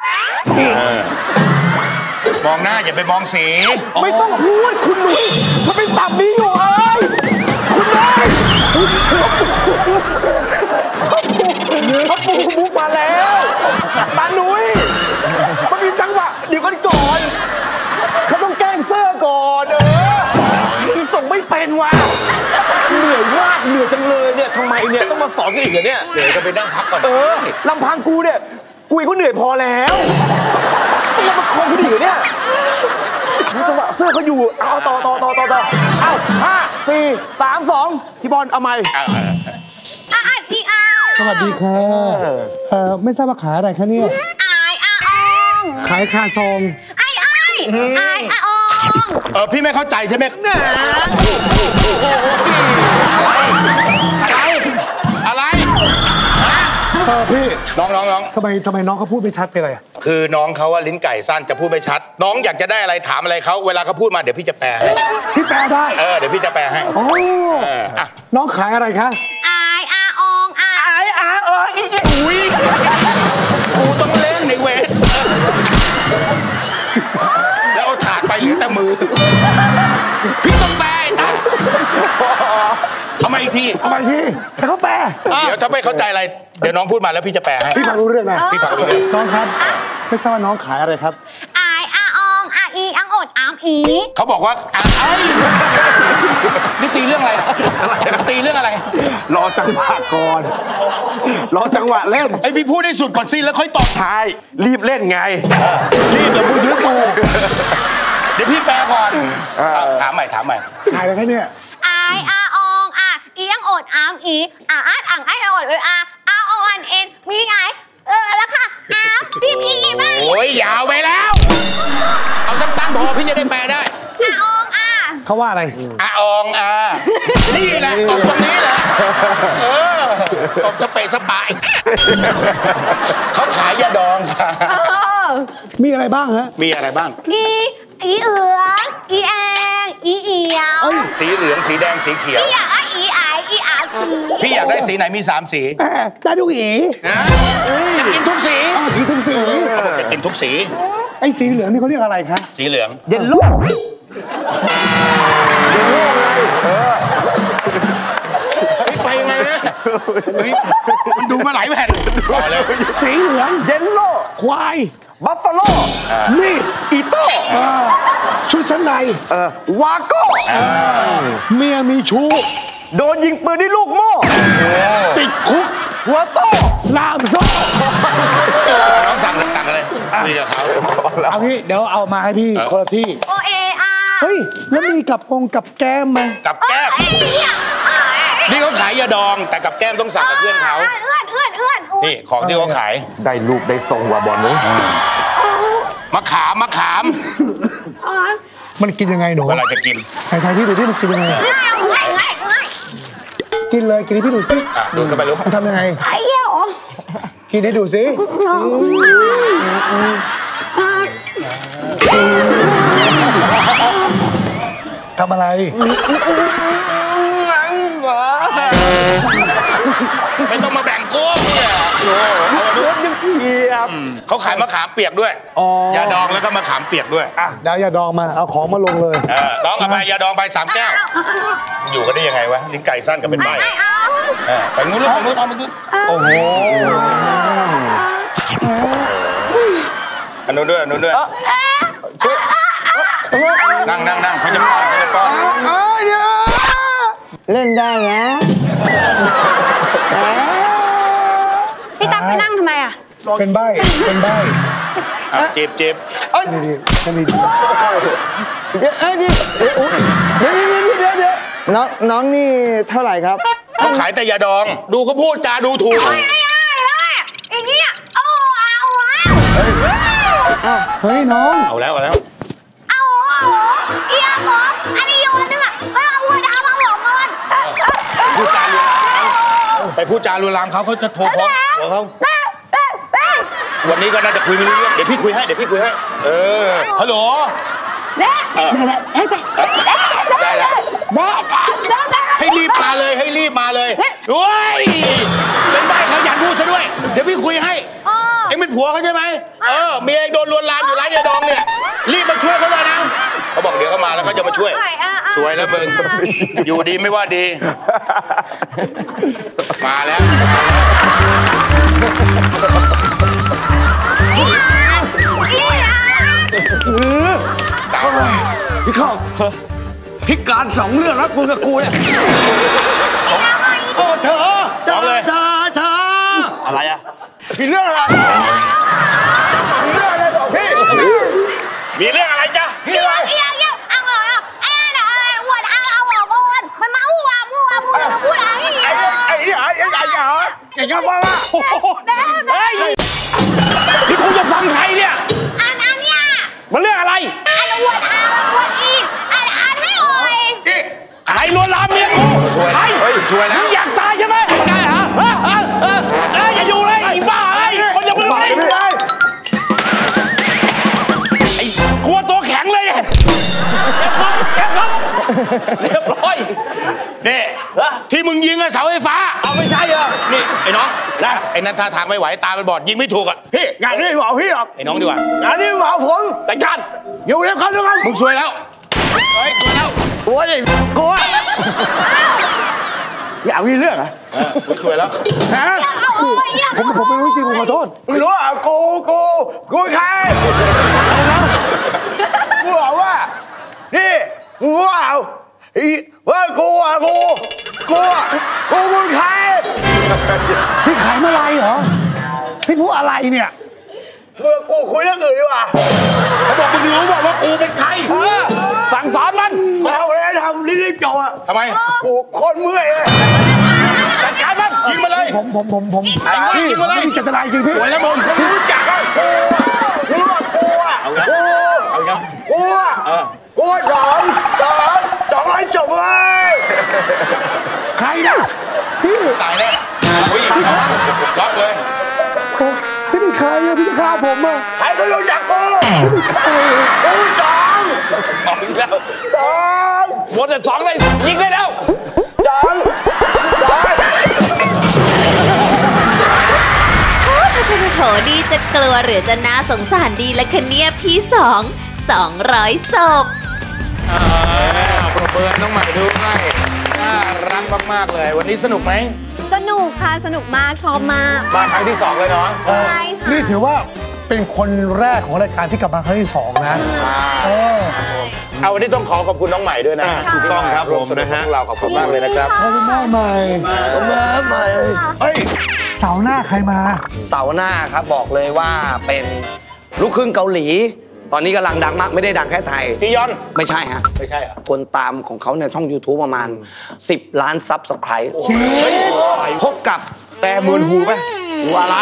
มองหน้าอย่าไปมองสีไม่ต้องพูดคุณหนุ่ยมันเป็นตับนี้อยู่เอ้ยคุณเลยเขาปูมุกมาแล้วตาหนุ่ยมันมีจังหวะเดี๋ยวกันก่อนเขาต้องแกล้งเซอร์ก่อนมึงส่งไม่เป็นว่ะเหนื่อยมากเหนื่อยจังเลยเนี่ยทำไมเนี่ยต้องมาสอนกันอีกเหรอเนี่ยเดี๋ยวก็ไปนั่งพักก่อนลำพังกูเนี่ยกูก็เหนื่อยพอแล้วต้องมาคอมกูดีเหรอเนี่ยจังหวะเสื้อเขาอยู่เอาต่อเอา5 4 3 2พี่บอลเอาใหม่สวัสดีค่ะไม่ทราบว่าขายอะไรคะเนี่ยขายคาซองพี่ไม่เข้าใจใช่ไหมอะไรพี่น้องทำไมน้องเขาพูดไม่ชัดไปเลยคือน้องเขาว่าลิ้นไก่สั้นจะพูดไม่ชัดน้องอยากจะได้อะไรถามอะไรเขาเวลาเขาพูดมาเดี๋ยวพี่จะแปลให้พี่แปลได้เดี๋ยวพี่จะแปลให้โอ้น้องขายอะไรคะอุ้ยกูต้องเล่นในเวทแล้วเหลือแต่มือพี่ต้องแปลตั้งทำไมอีกทีให้เขาแปลเดี๋ยวถ้าไม่เข้าใจอะไรเดี๋ยวน้องพูดมาแล้วพี่จะแปลให้พี่ฟังรู้เรื่องนะพี่ฟังรู้เรื่องน้องครับไม่ทราบว่าน้องขายอะไรครับอายอาอองอาอีอังอดอามอีเขาบอกว่านี่ตีเรื่องอะไรตีเรื่องอะไรรอจังหวะก่อนรอจังหวะเล่นไอพี่พูดได้สุดก่อนสิแล้วค่อยตอบใช่รีบเล่นไงรีบเดี๋ยวพูดยืดกูเดี๋ยวพี่แปลก่อนถามใหม่ขายอะไรแค่เนี่ยอายอาอองอาอีอังอดอามอีอาอัดอังไออดอาออนเอ็นมีไงแล้วค่ะอาพีพีไม่โอ้ยยาวไปแล้วเอาสั้นๆพอพี่จะได้แปลได้อาอองอาเขาว่าอะไรอาอองนี่แหละตรงนี้แหละตบจะเปะสปายเขาขายยาดองค่ะมีอะไรบ้างฮะมีอะไรบ้างอีเอืออีแองอีเอียวสีเหลืองสีแดงสีเขียวพี่อยากได้อีไออีอาสีพี่อยากได้สีไหนมี3 สีได้ทุกสีอยากกินทุกสีกินทุกสีเขาบอกจะกินทุกสีไอ้สีเหลืองนี่เขาเรียกอะไรคะสีเหลืองเยลโล่ไปยังไงนะมันดูมาหลายแผ่นสีเหลืองเยลโล่ควายบัฟฟาโลมีดอีโต้ชุดชั้นในวาโก้เมียมีชู้โดนยิงปืนด้วยลูกโม่ติดคุกหัวโต้ลามโซ่น้องสั่งอะไรคุยกับเขาเอาพี่เดี๋ยวเอามาให้พี่คนละที่โอเออาเฮ้ยแล้วมีกับแก้มไหมกับแก้มนี่เขาขายยาดองแต่กับแก้มต้องสั่งกับเพื่อนเขาเอื้อนนี่ของที่เขาขายได้รูปได้ทรงว่ะบอลนู้มะขามมันกินยังไงหนูอะไรจะกินไทยพี่ดูที่มันกินยังไงกินเลยกินให้พี่ดูสิดูกันไปลูกทำยังไงกินให้ดูสิทำอะไรไม่ต้องมาแบ่งกุ้งเนี่ยเอาลูกยังเทียบเขาขายมะขามเปียกด้วยยาดองแล้วก็มะขามเปียกด้วยเดี๋ยวยาดองมาเอาของมาลงเลยน้องเอาไปยาดองไป3 แก้วอยู่กันได้ยังไงวะลิ้นไก่สั้นกับเป็นใบไปนู้นลูกไปนู้นเอามาดูโอ้โหอันนู้นด้วยช่วยนั่งเขาจะป้อนเล่นได้นะพี่ตั๊กไปนั่งทำไมเป็นใบเจ็บเดี๋ยวน้องนี่เท่าไหร่ครับเขาขายแต่ยาดองดูเขาพูดจาดูถูกอย่างนี้เฮ้ยน้องเอาแล้วอีอาหมออันนี้โยนนึงไม่เอาหัวดาวมาหัวมันไปพูดจาลวนลามเขาจะโทรพ้องหัวเขาวันนี้ก็น่าจะคุยไม่รู้เรื่องเดี๋ยวพี่คุยให้ฮัลโหลได้ให้รีบมาเลยโอ้ยเป็นใบเขาอยากพูดซะด้วยเดี๋ยวพี่คุยให้เอ็งเป็นผัวเขาใช่ไหมเมียโดนลวนลามอยู่ร้านยาดองเนี่ยรีบมาช่วยเขาเลยนะเขาบอกเดี๋ยวเขามาแล้วก็จะมาช่วยสวยแล้วมึงอยู่ดีไม่ว่าดีมาแล้วพี่ข้าวพิการ2 เรื่องแล้วกูกับกูเนี่ยเธออะไรมีเรื่องอะไรบอกพี่มีเรื่องอะไรจ๊ะพี่อะไรมันมาพูดอะไรอย่างงั้นว่าพี่คงจะฟังใครเนี่ยอันเนี้ยมันเรื่องอะไรอันอวดอีอันให้อ่อยใครลวนลามเมียกูใครช่วยแล้วอยากตายใช่ไหมได้เหรออย่าอยู่เลยไอ้บ้าคนอย่างมึงเลยไอ้กลัวตัวแข็งเลยแกครับเรียบร้อยนี่ที่มึงยิงอะเสาไฟฟ้าเอาไม่ใช่เหรอนี่ไอ้น้องนะไอ้นั่นท่าทางไม่ไหวตาเป็นบอดยิงไม่ถูกอะพี่งานนี้บอกพี่หรอกไอ้น้องดีกว่างานนี้บอกผมแต่กันอยู่แล้วครับทุกคนมึงช่วยแล้วเฮ้ยช่วยแล้วกลัวดิกลัวอยากมีเรื่องอะมึงช่วยแล้วฮะผมไม่รู้จริงผมขอโทษไม่รู้อ่ะกูใครกูบอกว่านี่กูว่ากูเป็นใครพี่ขายมาลัยเหรอพี่พูดอะไรเนี่ยกูคุยเรื่องอื่นดีกว่าเขาบอกมึงรู้ว่ากูเป็นใครสั่งสอนมันเอาเลยทำรีบๆจบอ่ะทำไมกูคนเมื่อยเลยจัดการมันยิงมาเลยผมยิงมาเลยจัดการจริงพี่โวยแล้วมึงรู้จักกูอ่ะกูสองให้จบเลยใครนะพี่ตายแน่ล็อกเลยพี่เป็นใครอะพี่จะฆ่าผมอะใครก็รู้จักกูสองอีกแล้วหมดแต่สองเลยยิงได้แล้วโถดีจะกลัวหรือจะน่าสงสารดีละคะเนี่ยพี่200ศพปรบมือน้องใหม่ดูให้น่ารักมากๆเลยวันนี้สนุกไหมสนุกค่ะสนุกมากชอบมากมาครั้งที่2เลยเนาะใช่ค่ะนี่ถือว่าเป็นคนแรกของรายการที่กลับมาครั้งที่2นะเอาวันนี้ต้องขอบคุณน้องใหม่ด้วยนะถูกต้องครับผมนะฮะเราขอบคุณมากเลยนะครับขอบคุณมากใหม่เฮ้ยเสาร์หน้าใครมาเสาร์หน้าครับบอกเลยว่าเป็นลูกครึ่งเกาหลีตอนนี้กำลังดังมากไม่ได้ดังแค่ไทยจียอนไม่ใช่ฮะไม่ใช่อ่ะคนตามของเขาในช่อง YouTube ประมาณ10 ล้านซับสไครต์พบกับแต่มวนหูไหมหูอะไร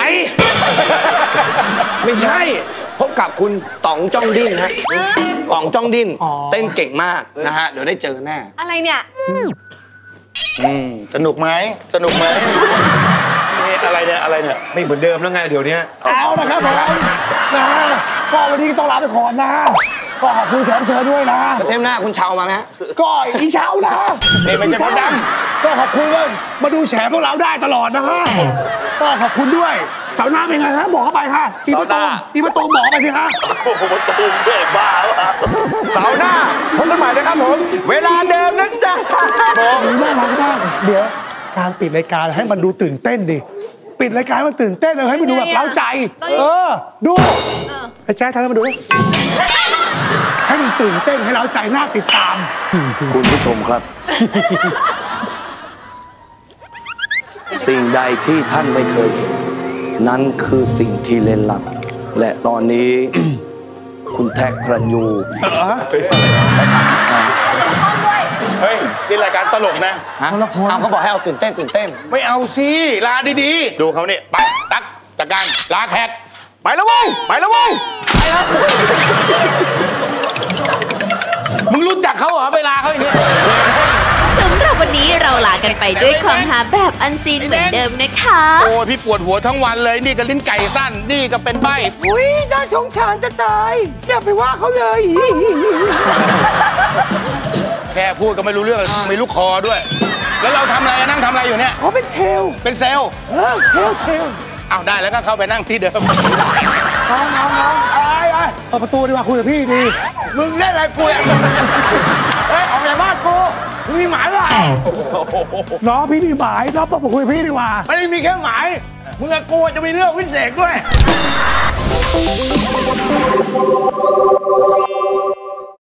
ไม่ใช่พบกับคุณต๋องจ้องดิ้นฮะต๋องจ้องดิ้นเต้นเก่งมากนะฮะเดี๋ยวได้เจอแน่อะไรเนี่ยสนุกไหมนี่อะไรเนี่ยไม่เหมือนเดิมแล้วไงเดี๋ยวนี้เอานะครับผมนะก็วันนี้ต้องลาไปก่อนนะก็ขอบคุณแขกเชิญด้วยนะเทมหน้าคุณเชามาไหมก็อีเชานะนี่ไม่ใช่พ่อดำก็ขอบคุณเลยมาดูแฉพวกเราได้ตลอดนะฮะก็ขอบคุณด้วยเสาร์หน้าเป็นไงฮะบอกเข้าไปค่ะอีประตูบอกไปสิฮะโอ้โหประตูเบ้บ้าวะเสาร์หน้าพบกันใหม่นะครับผมเวลาเดิมนะจ๊ะน่ารักมากเดี๋ยวการปิดรายการให้มันดูตื่นเต้นดิปิดรายการมันตื่นเต้นเลยให้มันดูแบบเร้าใจดูไอ้แจ๊คทำให้มันดูให้มันตื่นเต้นให้เร้าใจน่าติดตามคุณผู้ชมครับสิ่งใดที่ท่านไม่เคยเห็นนั้นคือสิ่งที่เล่นลับและตอนนี้ คุณแท็กพระยูเฮ้ยนี่รายการตลกนะเอาเขาบอกให้เอาตื่นเต้นไม่เอาสิลาดีๆดูเขาเนี่ยไปตักจัดการลาแขกไปแล้วเว้ยไปแล้วมึงรู้จักเขาเหรอเวลาเขาอย่างนี้สำหรับวันนี้เราลากันไปด้วยความหาแบบอันซีนเหมือนเดิมนะคะโอ้พี่ปวดหัวทั้งวันเลยนี่ก็ลิ้นไก่สั้นนี่ก็เป็นใบ้อุ้ยน่าสงสารจะตายอย่าไปว่าเขาเลยแค่พูดก็ไม่รู้เรื่องไม่รู้คอด้วยแล้วเราทำอะไรนั่งทำอะไรอยู่เนี่ยเป็นเทลเป็นเซลเทลเอาได้แล้วก็เข้าไปนั่งที่เดิมน้องเปิดประตูดีกว่าคุยกับพี่ดีมึงเล่นอะไรกูออกจากบ้านกูมึงมีหมายป่ะน้องพี่มีหมายน้องเปิดประตูคุยกับพี่ดีกว่าไม่ได้มีแค่หมายมึงกับกูจะมีเรื่องพิเศษด้วย